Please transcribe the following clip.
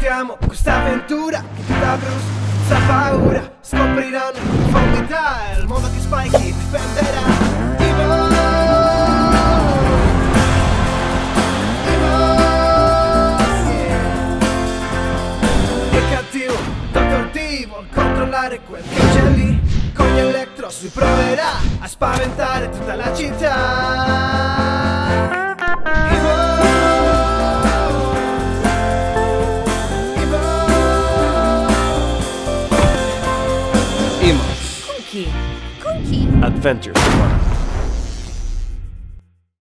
affrontiamo questa avventura che tutta Bruce sa paura. Scopriranno in profondità il mondo che Spikey difenderà. Dottor D vuol controllare quel che c'è lì. Con gli Electros lui proverà a spaventare tutta la città. Emos Con chi? Con chi? Adventure Squad.